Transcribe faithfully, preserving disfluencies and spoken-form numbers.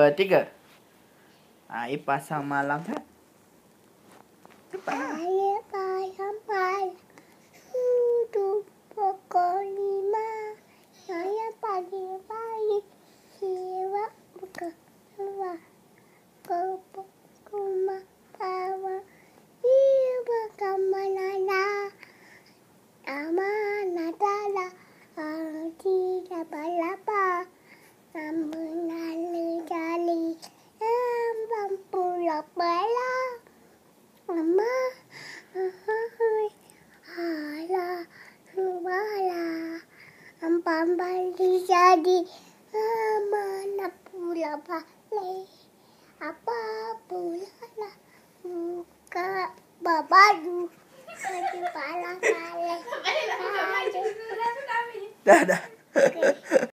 dua, tiga. Ah, ini pasang malam kan? Cepat. Saya pasang malam. Sudah pukul lima. Saya pagi-pagi siap buka rumah. Ke rumah bawa. Ibu kamanana. Amanah adalah tidak balapa. Namun lalu jali. Ambang pulau bala. Mama. Hala. Subala. Ambang bali jadi. Amanah pulau balik. Apa pula lah. Buka baju. Baju bala balik. Dah, dah. Okay.